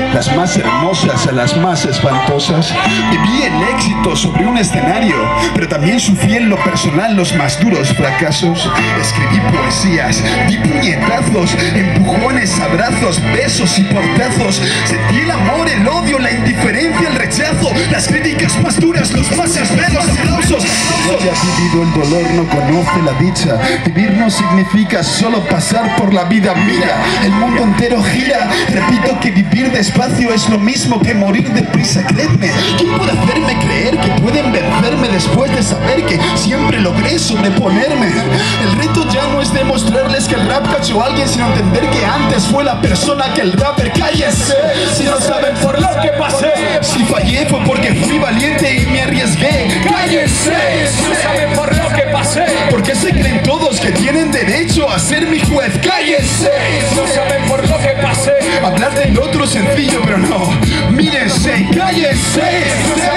las más hermosas a las más espantosas. Viví el éxito sobre un escenario, pero también sufrí en lo personal los más duros fracasos. Escribí poesías, di puñetazos, empujones, abrazos, besos y portazos. Sentí el amor, el odio, la indiferencia, el rechazo, las críticas más duras, los más severos aplausos. No haya vivido el dolor, no conoce la dicha. Vivir no significa solo pasar por la vida. Mira, el mundo entero gira. Repito que vivir despacio es lo mismo que morir deprisa. Creedme, ¿quién puede hacerme creer que pueden vencerme después de saber que siempre logré sobreponerme? El reto ya no es demostrarles que el rap cachó a alguien, sino entender que antes fue la persona que el rapper. ¡Cállese! Si no saben por lo que pasé, si fallé fue porque fui valiente y me arriesgué. ¡Cállense! Si no saben por lo que pasé, porque se creen todos que tienen derecho a ser mi juez. ¡Cállense! Si no saben por lo que pasé, hablar del otro es sencillo, pero no. Mírense, cállense.